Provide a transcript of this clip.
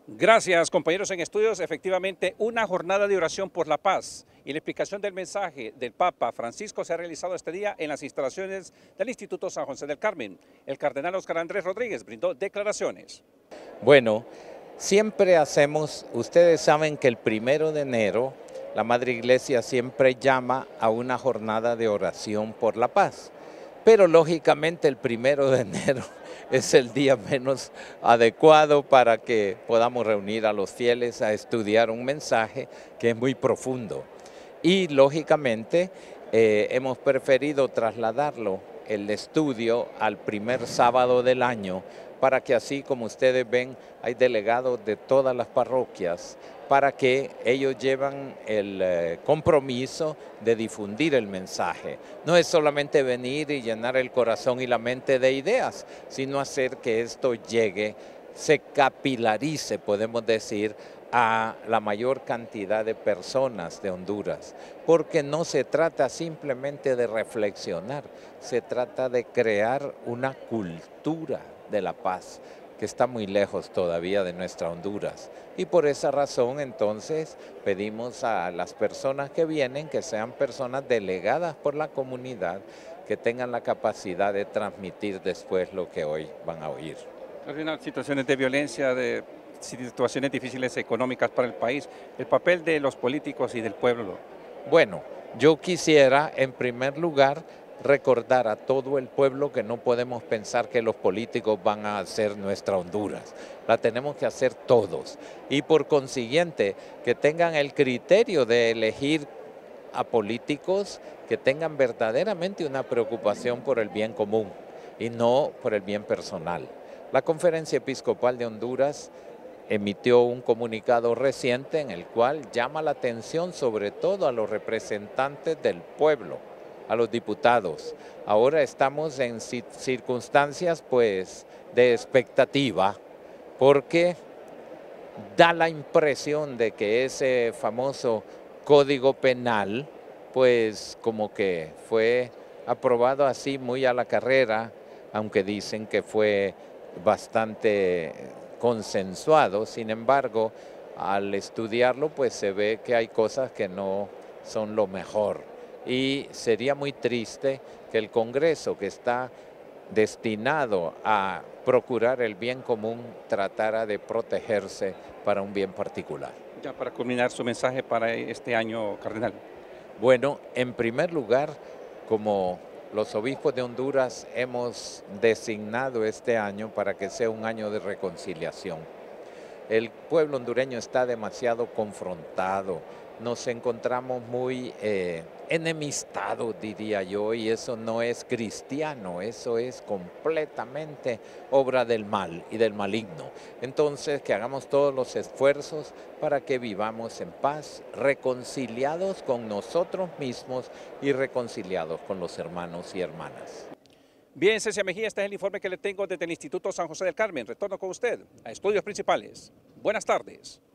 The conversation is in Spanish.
Gracias, compañeros en estudios. Efectivamente, una jornada de oración por la paz y la explicación del mensaje del Papa Francisco se ha realizado este día en las instalaciones del Instituto San José del Carmen. El cardenal Óscar Andrés Rodríguez brindó declaraciones. Bueno, siempre hacemos, ustedes saben que el 1 de enero la Madre Iglesia siempre llama a una jornada de oración por la paz. Pero lógicamente el 1 de enero es el día menos adecuado para que podamos reunir a los fieles a estudiar un mensaje que es muy profundo. Y lógicamente hemos preferido trasladarlo, el estudio, al primer sábado del año, para que así como ustedes ven, hay delegados de todas las parroquias, para que ellos lleven el compromiso de difundir el mensaje. No es solamente venir y llenar el corazón y la mente de ideas, sino hacer que esto llegue, se capilarice, podemos decir, a la mayor cantidad de personas de Honduras, porque no se trata simplemente de reflexionar, se trata de crear una cultura de la paz que está muy lejos todavía de nuestra Honduras. Y por esa razón entonces pedimos a las personas que vienen que sean personas delegadas por la comunidad, que tengan la capacidad de transmitir después lo que hoy van a oír. Cardenal, situaciones de violencia, de situaciones difíciles económicas para el país, el papel de los políticos y del pueblo. Bueno, yo quisiera en primer lugar recordar a todo el pueblo que no podemos pensar que los políticos van a hacer nuestra Honduras. La tenemos que hacer todos y por consiguiente que tengan el criterio de elegir a políticos que tengan verdaderamente una preocupación por el bien común y no por el bien personal. La Conferencia Episcopal de Honduras emitió un comunicado reciente en el cual llama la atención sobre todo a los representantes del pueblo, a los diputados. Ahora estamos en circunstancias pues de expectativa porque da la impresión de que ese famoso código penal pues como que fue aprobado así muy a la carrera, aunque dicen que fue bastante consensuado. Sin embargo, al estudiarlo pues se ve que hay cosas que no son lo mejor y sería muy triste que el Congreso, que está destinado a procurar el bien común, tratara de protegerse para un bien particular. Ya para culminar su mensaje para este año, cardenal. Bueno, en primer lugar, como los obispos de Honduras hemos designado este año para que sea un año de reconciliación. El pueblo hondureño está demasiado confrontado, nos encontramos muy enemistados, diría yo, y eso no es cristiano, eso es completamente obra del mal y del maligno. Entonces, que hagamos todos los esfuerzos para que vivamos en paz, reconciliados con nosotros mismos y reconciliados con los hermanos y hermanas. Bien, Cecia Mejía, este es el informe que le tengo desde el Instituto San José del Carmen. Retorno con usted a Estudios Principales. Buenas tardes.